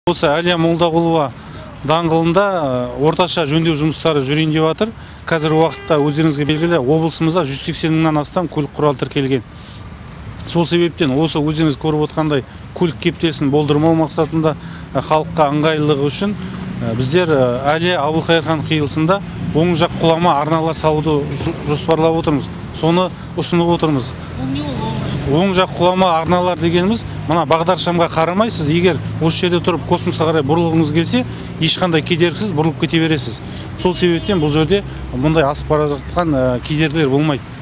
Осы Әлия Молдағұлова даңғылында орташа жөндеу жұмыстары жүрейін деп жатыр. Қазір уақытта өздеріңізге белгілі облысымызда 180 мыңнан астам көлік құралы тіркелген. Сол себептен осы өздеріңіз көріп отқандай көлік кептелісін болдырмау мақсатында халыққа ыңғайлылығы үшін біздер Әлия Абылқайырхан қиылысында оң жақ құлама арналар салуды жоспарлап отырмыз. Соны ұсынып отырмыз. Оң жақ құлама арналар дегеніміз, мына бағдаршамға қарамай, сіз егер осы жерде тұрып космосқа қарай бұрылғыңыз келсе, ешқандай кедергісіз бұрылып кете бересіз. Сол себептен бұл жерде мұндай асып бара жатқан кедергілер болмайды.